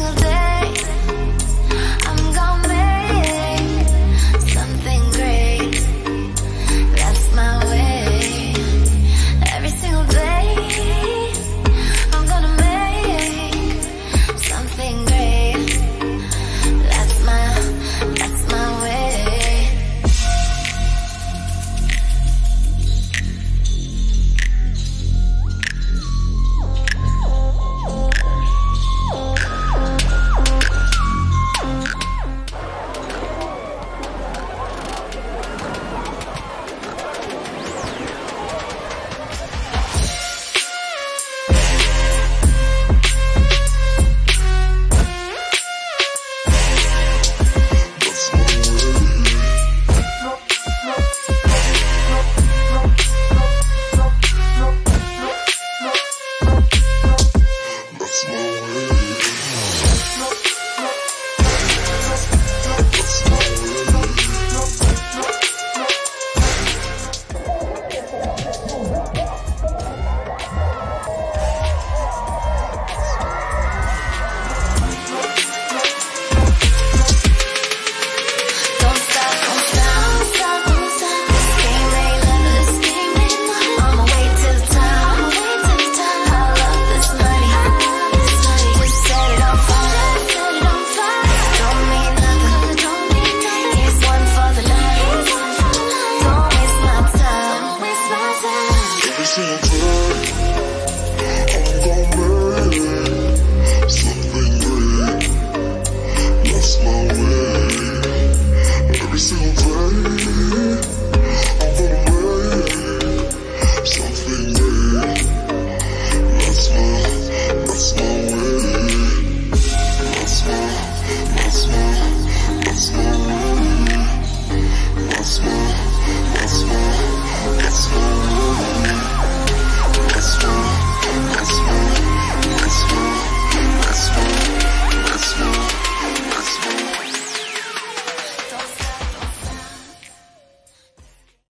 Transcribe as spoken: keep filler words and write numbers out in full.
single day I'm gonna make something great. That's my way. Every single day I'm gonna make something great. That's my, that's my way. Every single day